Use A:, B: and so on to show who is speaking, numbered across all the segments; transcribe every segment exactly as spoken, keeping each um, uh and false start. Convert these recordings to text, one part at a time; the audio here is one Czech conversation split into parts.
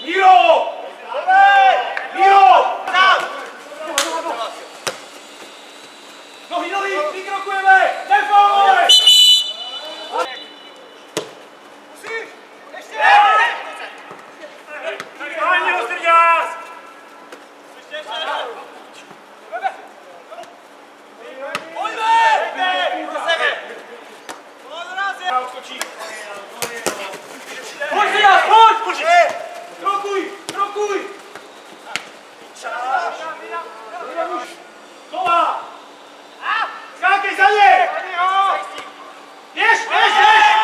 A: Míro! Míro! Nohy, nohy, vykrokujeme! Nefaulujeme! Musíš! Ještě! Ani Ostrňás! Ještě, ještě! Pojďme! Do sebe! Odskočí! Pojď, Ostrňás, pojď! Krokuj, krokuj! Kola! Skákej za ně! Běž, běž, běž!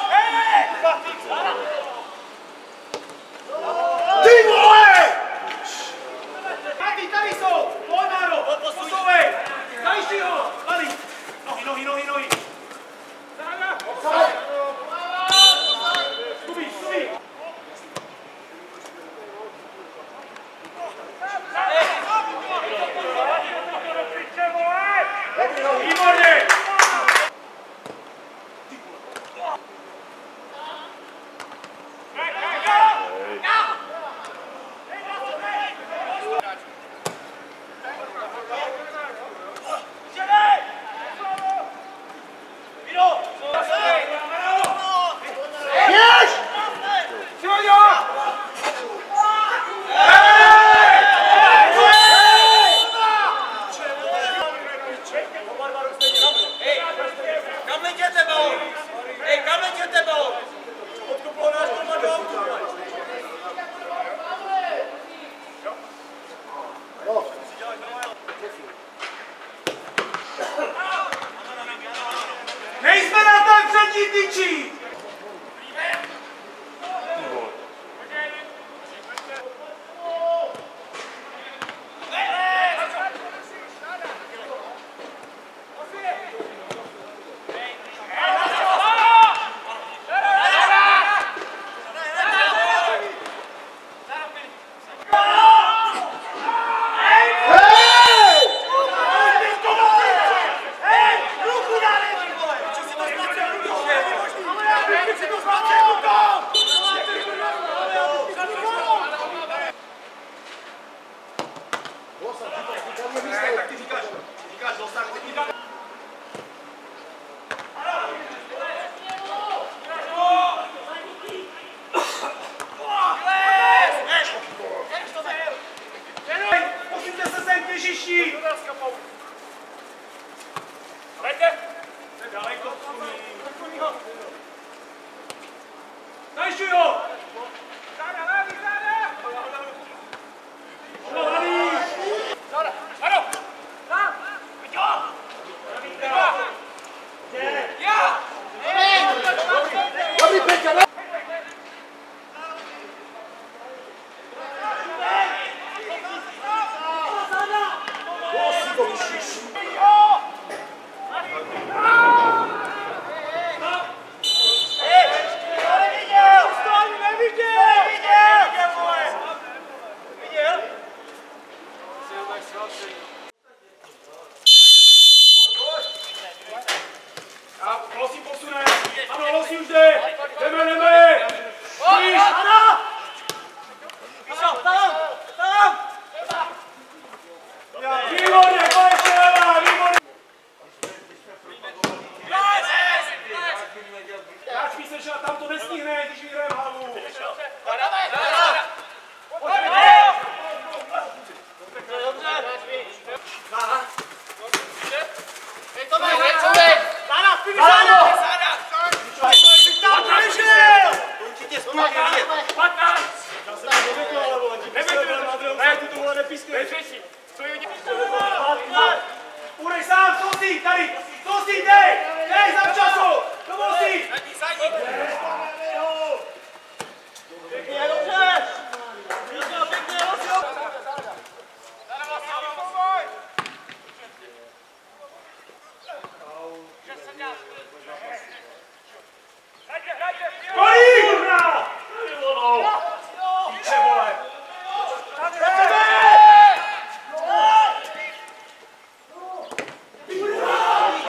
A: Ty vole! Tady, tady jsou! Pojď, Máro! Posouvej! Zajišti ho! Tady! Nohy, nohy, nohy, nohy! Stubí, stubí! Výborně! Nejsme na tom přední tyčí! Tak ty říkáš, říkáš dosah, ty říkáš. Posuňte se sem k těžišti! Hlejte! Daleko. Zajišťuj ho! Záda, levý, záda! Levý! Záda, ano! Tam! Pojď ho! Já! Dobrý, Peťa, ne? Losí posune! Ano, Losí už jde! Jdeme, jdeme! Víš, Ana! Tam, tam! Výborně, konečně levá, výborně! Hráč písečná, tam to nestihne, když vyhrajem hlavu! Určitě zpátky vidět. patnáct! Já jsem to nevěděl, ale vole, ti pískal na Adriou, ne, ty to vole nepískej. Urej sám, Tosí, tady, Tosí, dej, dej, za času, to musí. Zadní, zadní. Pěkně, dobře. Pěkně, pěkně, dobře. Kojí, kurna! Píče, vole! Jdeme!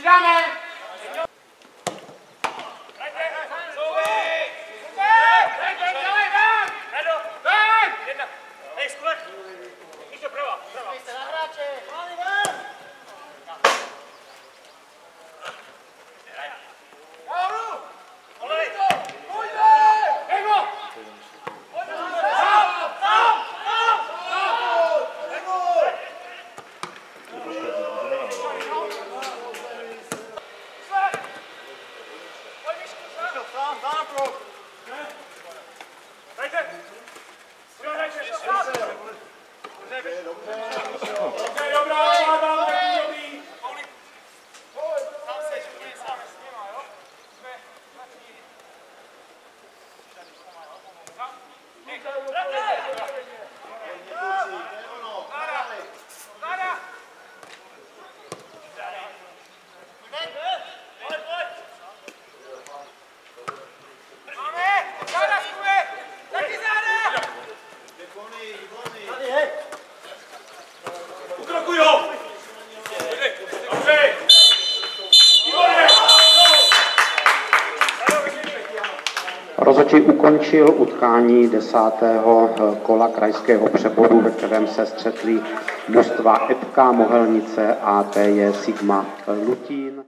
A: Dáme!
B: Rozhodčí ukončil utkání desátého kola krajského přeboru, ve kterém se střetli mužstva Epka Mohelnice a T J Sigma Lutín.